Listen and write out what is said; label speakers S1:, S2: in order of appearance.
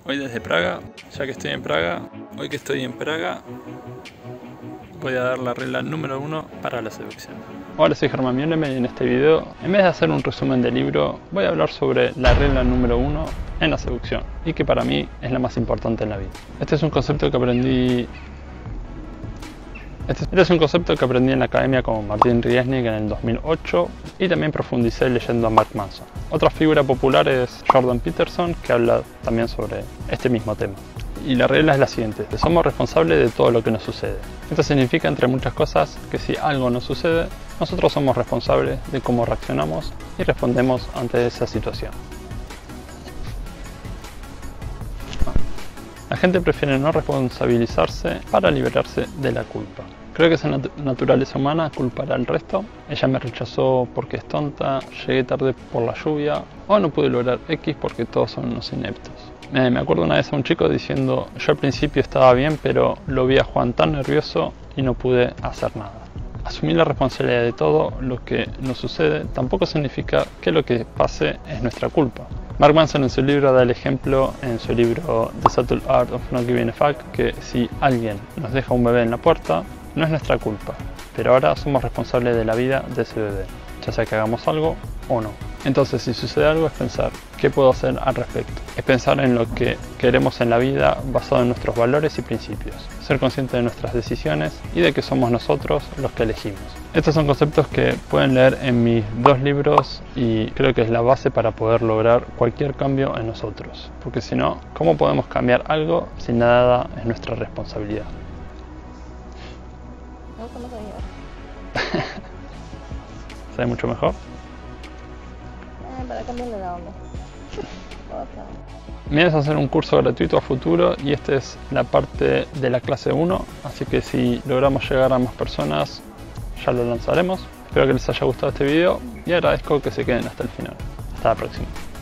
S1: Hoy desde Praga, ya que estoy en Praga, hoy que estoy en Praga, voy a dar la regla número 1 para la seducción. Hola, soy Germán Mioleme y en este video, en vez de hacer un resumen del libro, voy a hablar sobre la regla número 1 en la seducción y que para mí es la más importante en la vida. Este es un concepto que aprendí en la academia con Martin Riesnik en el 2008 y también profundicé leyendo a Mark Manson. Otra figura popular es Jordan Peterson, que habla también sobre este mismo tema. Y la regla es la siguiente: somos responsables de todo lo que nos sucede. Esto significa, entre muchas cosas, que si algo nos sucede, nosotros somos responsables de cómo reaccionamos y respondemos ante esa situación. La gente prefiere no responsabilizarse para liberarse de la culpa. Creo que es en la naturaleza humana culpar al resto. Ella me rechazó porque es tonta, llegué tarde por la lluvia, o no pude lograr X porque todos son unos ineptos. Me acuerdo una vez a un chico diciendo: yo al principio estaba bien, pero lo vi a Juan tan nervioso y no pude hacer nada. Asumir la responsabilidad de todo lo que nos sucede tampoco significa que lo que pase es nuestra culpa. Mark Manson en su libro da el ejemplo, en su libro The Subtle Art of Not Giving a Fuck, que si alguien nos deja un bebé en la puerta, no es nuestra culpa, pero ahora somos responsables de la vida de ese bebé, ya sea que hagamos algo o no. Entonces, si sucede algo, es pensar qué puedo hacer al respecto. Es pensar en lo que queremos en la vida basado en nuestros valores y principios. Ser consciente de nuestras decisiones y de que somos nosotros los que elegimos. Estos son conceptos que pueden leer en mis dos libros y creo que es la base para poder lograr cualquier cambio en nosotros. Porque si no, ¿cómo podemos cambiar algo si nada es nuestra responsabilidad? ¿Sabe mucho mejor?
S2: Para cambiarle la onda.
S1: Me vienes a hacer un curso gratuito a futuro y esta es la parte de la clase 1, así que si logramos llegar a más personas ya lo lanzaremos. Espero que les haya gustado este video y agradezco que se queden hasta el final. Hasta la próxima.